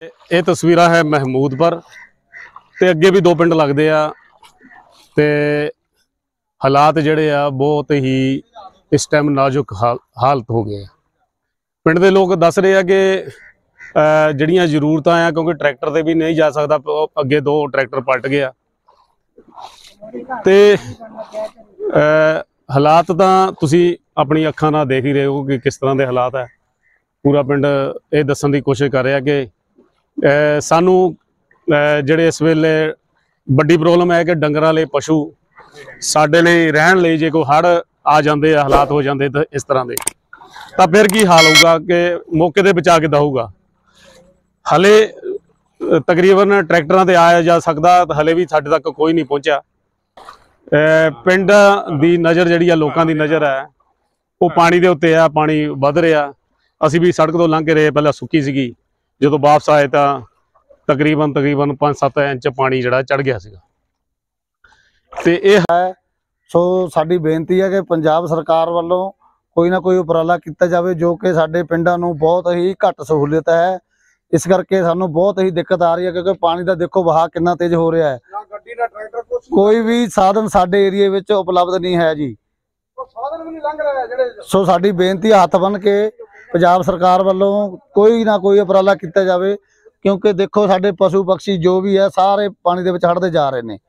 ਇਹ ਤਸਵੀਰਾਂ ਹੈ ਮਹਿਮੂਦਪੁਰ ਤੇ ਅੱਗੇ ਵੀ ਦੋ ਪਿੰਡ ਲੱਗਦੇ ਆ ਤੇ ਹਾਲਾਤ ਜਿਹੜੇ ਆ ਬਹੁਤ ਹੀ ਇਸ ਟਾਈਮ ਨਾਜ਼ੁਕ ਹਾਲਤ ਹੋ ਗਏ ਆ। ਪਿੰਡ ਦੇ ਲੋਕ ਦੱਸ ਰਹੇ ਆ ਕਿ ਜਿਹੜੀਆਂ ਜ਼ਰੂਰਤਾਂ ਆ, ਕਿਉਂਕਿ ਟਰੈਕਟਰ ਤੇ ਵੀ ਨਹੀਂ ਜਾ ਸਕਦਾ, ਅੱਗੇ ਦੋ ਟਰੈਕਟਰ ਪਲਟ ਗਏ ਆ ਤੇ ਹਾਲਾਤ ਤਾਂ ਤੁਸੀਂ ਆਪਣੀ ਅੱਖਾਂ ਨਾਲ ਦੇਖ ਹੀ ਰਹੇ ਹੋ ਕਿ ਕਿਸ ਤਰ੍ਹਾਂ ਦੇ ਹਾਲਾਤ ਹੈ। ਪੂਰਾ ਪਿੰਡ ਇਹ ਦੱਸਣ ਦੀ ਕੋਸ਼ਿਸ਼ ਕਰ ਰਿਹਾ ਕਿ सानू ਜਿਹੜੇ इस वेले बड़ी प्रॉब्लम है कि डंगरां लई पशु साडे लई रहण लई जे कोई हड़ आ जाते हालात हो जाते तो इस तरह के तो फिर की हाल होगा कि मौके ते बचा किदां होगा। हले तकरीबन ट्रैक्टरां ते आया जा सकदा, हले भी साडे तक कोई नहीं पहुंचा। पिंड दी नज़र जिहड़ी आ लोकां दी नज़र है वो पानी दे उत्ते आ, पानी वध रिहा। असीं भी सड़क तो लंघ के रहे, पहले सुक्की सीगी, जो वापस आए तो तकरीबन 5-7 इंच पानी जड़ा चढ़ गया सीगा। ते ये है सो साडी बेनती है कि पंजाब सरकार वालों कोई ना कोई उपराला किया जाए जो कि साडे पिंडां नूं बहुत ही घट सहूलियत है। इस करके सानू बहुत ही दिक्कत आ रही है क्योंकि पानी का देखो बहा कितना तेज हो रहा है। कोई भी साधन साडे एरिए विच उपलब्ध नहीं है जी। सो साडी बेनती हथ बन के पंजाब सरकार वालों कोई ना कोई उपराला किया जाए क्योंकि देखो साडे पशु पक्षी जो भी है सारे पानी दे विच हड़दे जा रहे ने।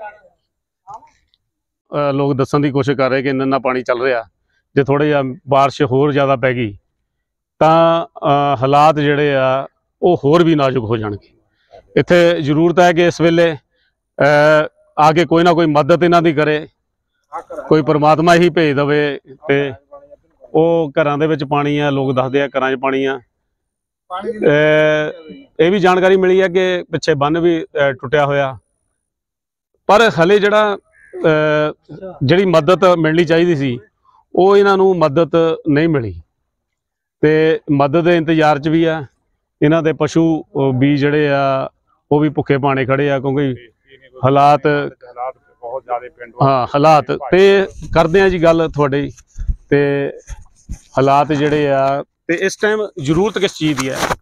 लोग दसन की कोशिश कर रहे कि इन्ना पानी चल रहा, जो थोड़ा जिहा बारिश होर ज़्यादा पै गई तो हालात जिहड़े आ वो होर भी नाजुक हो जाणगे। इत्थे जरूरत है कि इस वेले आके कोई ना कोई मदद इन्हां दी करे, कोई परमात्मा ही भेज दवे ते ਉਹ ਘਰਾਂ ਦੇ ਵਿੱਚ ਪਾਣੀ ਆ। ਲੋਕ ਦੱਸਦੇ ਆ ਘਰਾਂ 'ਚ ਪਾਣੀ ਆ। ਇਹ ਵੀ ਜਾਣਕਾਰੀ ਮਿਲੀ ਹੈ ਕਿ ਪਿੱਛੇ ਬੰਨ ਵੀ ਟੁੱਟਿਆ ਹੋਇਆ, ਪਰ ਹਲੇ ਜਿਹੜੀ ਮਦਦ ਮਿਲਣੀ ਚਾਹੀਦੀ ਸੀ ਉਹ ਇਹਨਾਂ ਨੂੰ ਮਦਦ ਨਹੀਂ ਮਿਲੀ ਤੇ ਮਦਦ ਦੇ ਇੰਤਜ਼ਾਰ 'ਚ ਵੀ ਆ। ਇਹਨਾਂ ਦੇ ਪਸ਼ੂ ਵੀ ਜਿਹੜੇ ਆ ਉਹ ਵੀ ਭੁੱਖੇ ਪਾਣੇ ਖੜੇ ਆ ਕਿਉਂਕਿ ਹਾਲਾਤ ਬਹੁਤ ਜ਼ਿਆਦਾ ਪਿੰਡ। ਹਾਂ, ਹਾਲਾਤ ਤੇ ਕਰਦੇ ਆ ਜੀ ਗੱਲ ਤੁਹਾਡੇ ਤੇ हालात जिहड़े आ ते इस टाइम जरूरत किस चीज़ की है।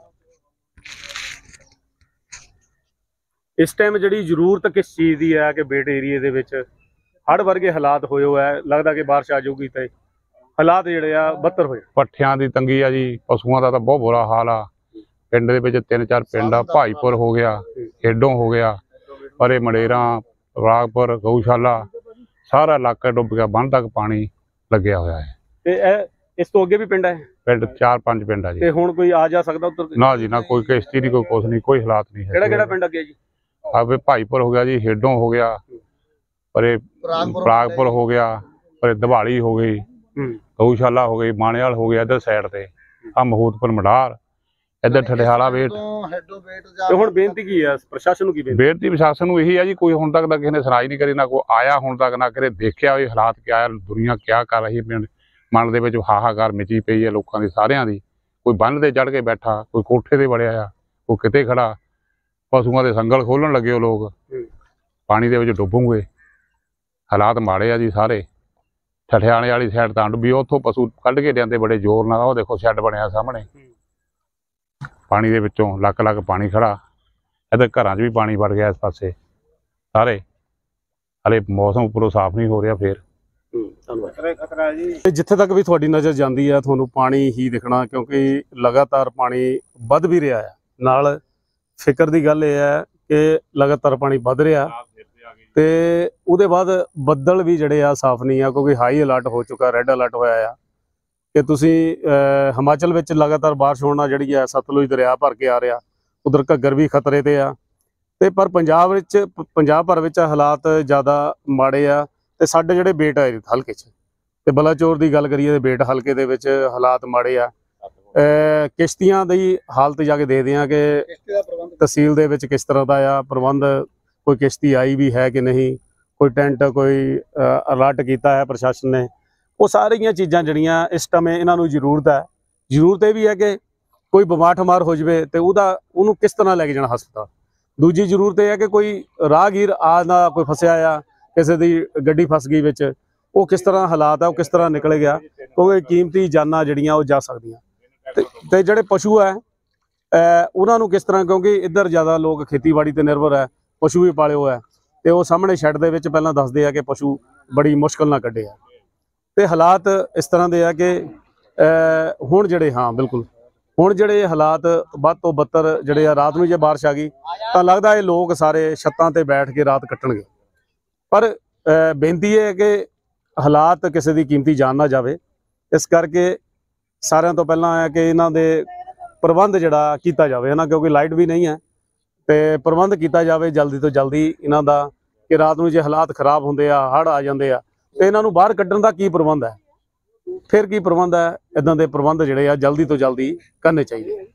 इस टाइम जिहड़ी जरूरत किस चीज़ की है कि बेट एरिए दे विच हड़ वर्गे हालात होए है, लगदा कि बारिश आ जाऊगी तो हालात जिहड़े आ बदतर होए। पट्ठियां दी तंगी आ जी, पशुओं का तो बहुत बुरा हाल आ। पिंड दे विच 3-4 पिंड आ, भाईपुर हो गया, हेडों हो गया, परे मडेरा, रागपुर, गऊशाला, सारा इलाका डुब गया, बन तक पानी लग्या होया है। इस तो अगे भी पिंड है, पिंड 4-5 पिंड है जी। हुण कोई आ जा सकदा उधर? ना जी ना, कोई किश्ती नहीं, कोई कुछ नहीं, कोई हालात नहीं है। केड़ा पिंड अगे जी? अब भाईपुर हो गया जी, हेडों हो गया, परे प्रागपुर हो गया, परे दवाली हो गई, गऊशाला हो गई, माणेवाल हो गया, इधर साइड ते आ महूदपुर मडार, इधर ठठियाला वेट। हुण बेनती की है प्रशासन नूं? की बेनती प्रशासन नूं यही है जी, कोई हुण तक किसी ने सुनाई नहीं करी, ना कोई आया हुण तक, ना किसी देखिया भी हालात क्या है, दुनिया क्या कर रही है। पिंड मन दे विच हाहाकार मची पई है लोकां दी सारियां दी। कोई बंन ते चढ़ के बैठा, कोई कोठे ते वड़िया, कोई किते खड़ा। पशुओं के संगल खोलन लगे लोग, पानी दे विच डुबूंगे। हालात माड़े आ जी सारे। ठठियाले वाली साइड तां डुबी, उत्थों पशु कढ के लिआंदे बड़े जोर नाल। ओह देखो शैड बनिया सामने, पानी दे विचों लक पानी खड़ा। इधर घरां 'च भी पानी वड़ गया इस पासे सारे। हले मौसम उपरों साफ नहीं हो रहा। फिर जिथे तक भी थोड़ी नज़र जाती है थोनों पानी ही दिखना, क्योंकि लगातार पानी वध भी रहा है। नाल फिक्र की गल यह है कि लगातार पानी वध रहा ते उहदे बाद बदल भी जड़े आ साफ नहीं है, क्योंकि हाई अलर्ट हो चुका, रैड अलर्ट होया है कि तुसी हिमाचल विच लगातार बारिश होना जिहड़ी है, सतलुज दरिया भर के आ रहा, उधर घग्गर भी खतरे ते आ ते पर पंजाब भर विच हालात ज़्यादा माड़े आ। ते साडे जिहड़े बेट है हल्के ते बलाचौर की गल करिए बेट हल्के दे विच हालात माड़े आ। किश्तियां दी हालत जाके देखदे आ कि तहसील दे विच किस तरह दा आ प्रबंध, कोई किश्ती आई भी है कि नहीं, कोई टेंट कोई अलर्ट किया है प्रशासन ने। वो सारियां चीज़ां जिहड़ियां इस टाइम इन्हां नूं जरूरत है। जरूरत यह भी है कि कोई बीमार ठमार हो जाए तो उहनूं किस तरह लैके जाना हस्पताल। दूजी जरूरत यह है कि कोई राहगीर आ कोई फसिया आ, किसी की गड्डी फस गई विच, वो किस तरह हालात है, वो किस तरह निकल गया, क्योंकि कीमती जाना जड़ियाँ वो जा सकदियां। ते जिहड़े पशु है ਉਹਨਾਂ ਨੂੰ ਕਿਸ ਤਰ੍ਹਾਂ, ਕਿਉਂਕਿ ਇੱਧਰ ਜ਼ਿਆਦਾ ਲੋਕ ਖੇਤੀਬਾੜੀ ਤੇ ਨਿਰਭਰ ਹੈ, ਪਸ਼ੂ ਵੀ ਪਾਲੇ ਹੋਇਆ, ਤੇ ਉਹ ਸਾਹਮਣੇ ਸ਼ੈੱਡ ਦੇ ਵਿੱਚ ਪਹਿਲਾਂ ਦੱਸਦੇ ਆ ਕਿ ਪਸ਼ੂ ਬੜੀ ਮੁਸ਼ਕਲ ਨਾਲ ਕੱਢੇ ਆ। ਤੇ ਹਾਲਾਤ ਇਸ ਤਰ੍ਹਾਂ ਦੇ ਆ ਕਿ ਹੁਣ ਜਿਹੜੇ, ਹਾਂ ਬਿਲਕੁਲ, ਹੁਣ ਜਿਹੜੇ ਹਾਲਾਤ ਵੱਧ ਤੋਂ ਬੱਤਰ ਜਿਹੜੇ ਆ, ਰਾਤ ਨੂੰ ਜੇ ਬਾਰਿਸ਼ ਆ ਗਈ ਤਾਂ ਲੱਗਦਾ ਇਹ ਲੋਕ ਸਾਰੇ ਛੱਤਾਂ ਤੇ ਬੈਠ ਕੇ ਰਾਤ ਕੱਟਣਗੇ। ਪਰ ਬੇਨਤੀ ਹੈ ਕਿ ਹਾਲਾਤ ਕਿਸੇ ਦੀ ਕੀਮਤੀ ਜਾਨ ਨਾ ਜਾਵੇ, ਇਸ ਕਰਕੇ ਸਾਰਿਆਂ ਤੋਂ ਪਹਿਲਾਂ ਹੈ ਕਿ ਇਹਨਾਂ ਦੇ ਪ੍ਰਬੰਧ ਜਿਹੜਾ ਕੀਤਾ ਜਾਵੇ ਹੈ ਨਾ, ਕਿਉਂਕਿ ਲਾਈਟ ਵੀ ਨਹੀਂ ਹੈ, ਤੇ ਪ੍ਰਬੰਧ ਕੀਤਾ ਜਾਵੇ ਜਲਦੀ ਤੋਂ ਜਲਦੀ ਇਹਨਾਂ ਦਾ, ਕਿ ਰਾਤ ਨੂੰ ਜੇ ਹਾਲਾਤ ਖਰਾਬ ਹੁੰਦੇ ਆ, ਹੜ੍ਹ ਆ ਜਾਂਦੇ ਆ, ਤੇ ਇਹਨਾਂ ਨੂੰ ਬਾਹਰ ਕੱਢਣ ਦਾ ਕੀ ਪ੍ਰਬੰਧ ਹੈ, ਫਿਰ ਕੀ ਪ੍ਰਬੰਧ ਹੈ, ਇਦਾਂ ਦੇ ਪ੍ਰਬੰਧ ਜਿਹੜੇ ਆ ਜਲਦੀ ਤੋਂ ਜਲਦੀ ਕਰਨੇ ਚਾਹੀਦੇ।